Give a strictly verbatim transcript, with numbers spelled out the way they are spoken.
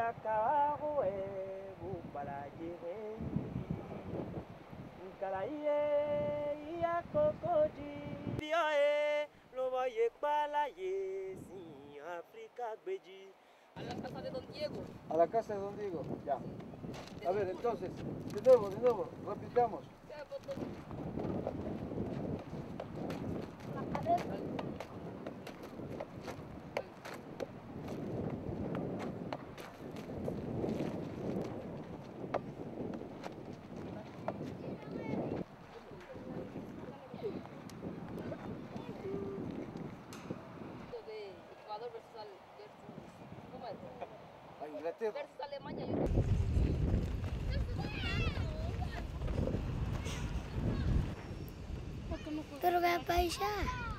kawago e bupala jere kalaye ya kokoji biae lo vaye pala ye sin África beji. A la casa de Don Diego. A la casa de Don Diego, ya. A ver, entonces, de nuevo, de nuevo, repitamos. De Ecuador versus, Al- versus ¿cómo es? A Inglaterra. Versus Alemania. Pero vai baixar.